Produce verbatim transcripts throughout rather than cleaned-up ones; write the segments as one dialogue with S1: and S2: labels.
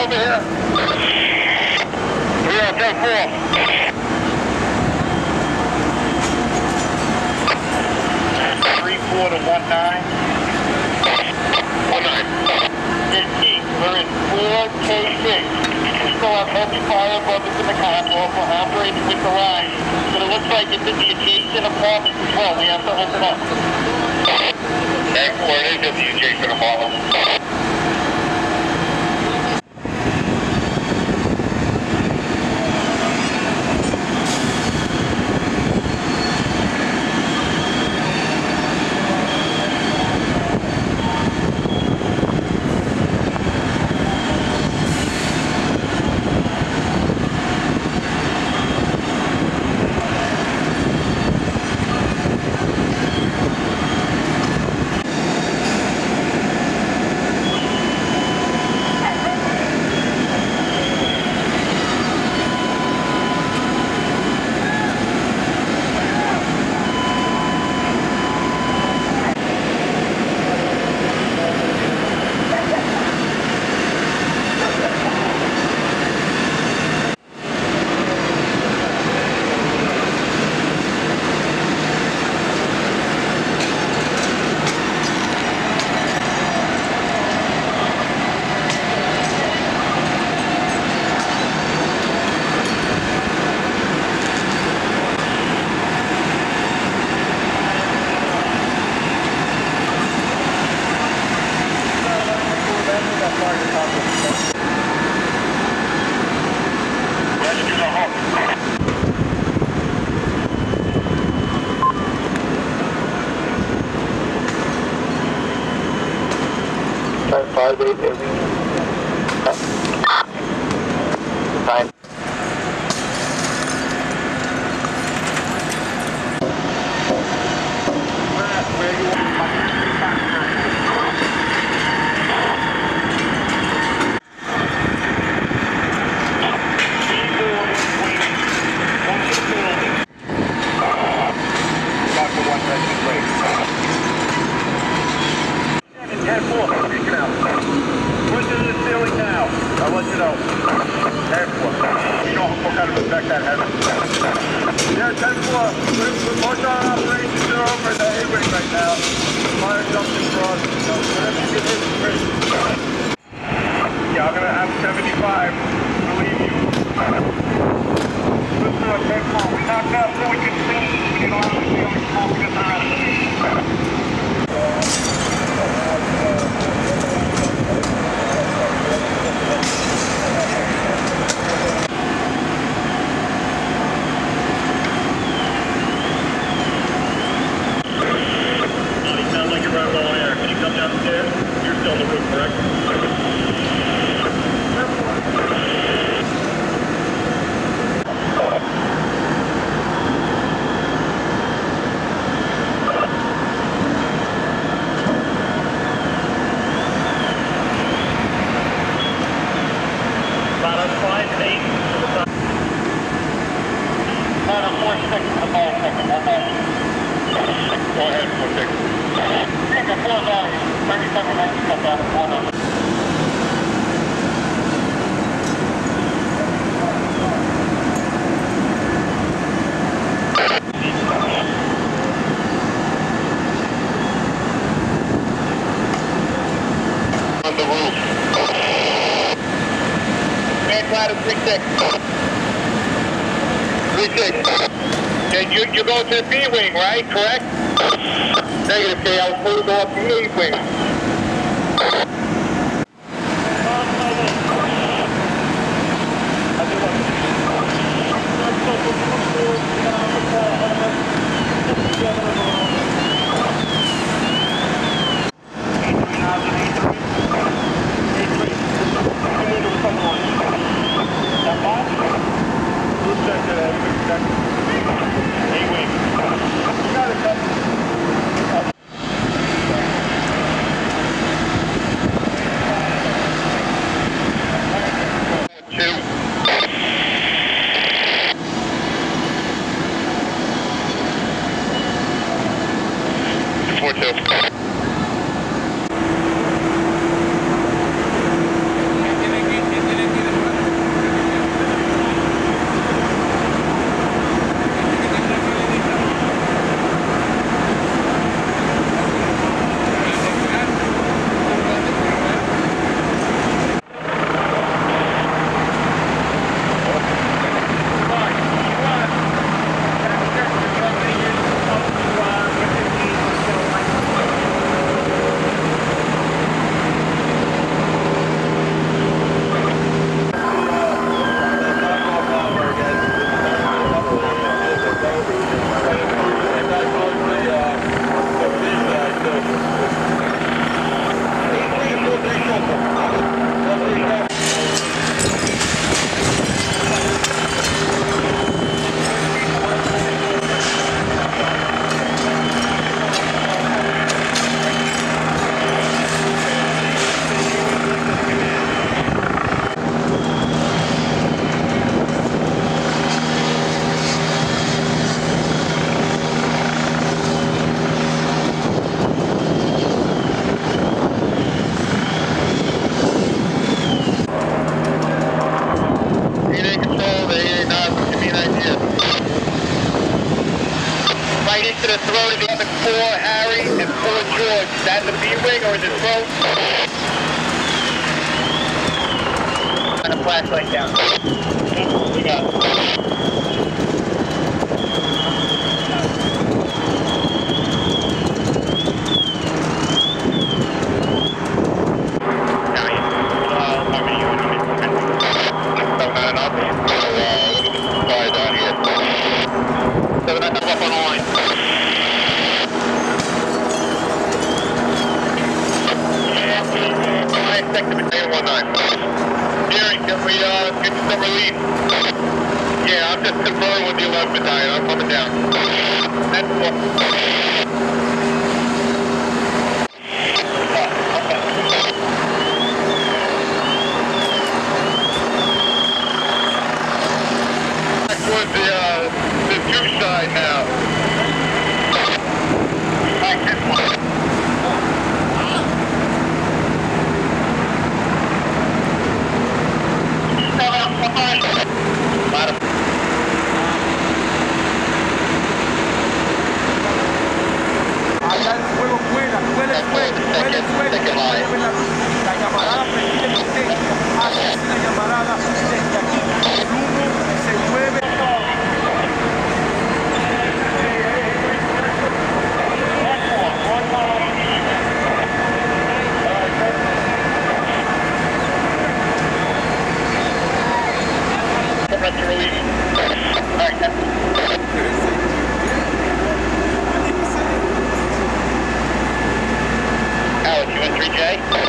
S1: over here. Yeah, ten four. Three four to one nine. One nine. fifteen. We're in four K six. We still have heavy fire brothers in the cockloft. We're operating with the line, but it looks like it's in the adjacent apartments as well. We have to open up. ten four, it is in the adjacent apartment. Five eight every fine. Where you I'll let you know. ten four. You know what kind of effect that has. Yeah, ten four. Most of our operations are over in the A-wing right now. Fire jumping across. So whatever you get hit is great. Yeah, I'm going to have seventy-five. Believe you. Let's do it, ten four. We knocked out so we can see. We don't have to see how much smoke we get the rest of these. Go ahead, four six. Take a four value, thirty-seven ninety, step down to four number. On the roof. Man cloud is three six. three six. And you, you're going to the B-wing, right? Correct? Negative, K. I was supposed to go up the A-wing. that the B-wing or is it close? And a flashlight down. We got it. Yeah, I'm just conferring with the eleventh Battalion. I'm coming down. That's what. Back towards the, uh, the juice side now. Back this one.
S2: Allá el fuego vuela, vuela el fuego, vuela el fuego, la llamarada prendida en potencia, hace así la llamarada desde aquí, el humo se mueve.
S1: Alex, you in three J?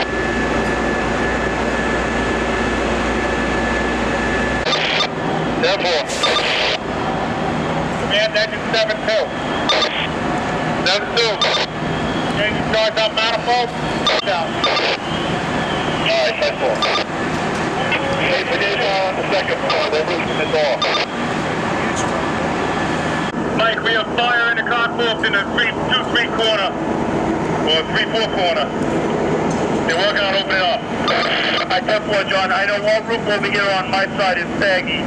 S1: Therefore. Command engine seven two. seven two. Can you charge up manifold? Down. Alright, ten four. Hey, we need on the second floor. They're losing the door. Mike, we have fire in the cockloft in the three, two, three corner. Or three, four corner. They're working on opening up. I ten four, John. I know one roof over here on my side is saggy.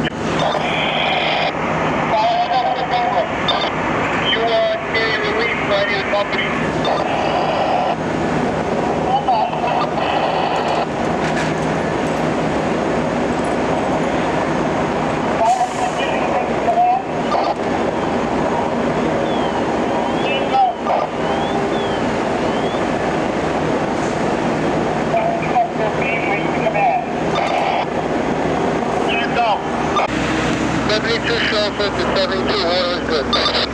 S1: You are getting released by the company. seventy-two Shelford to seventy-two, water is good.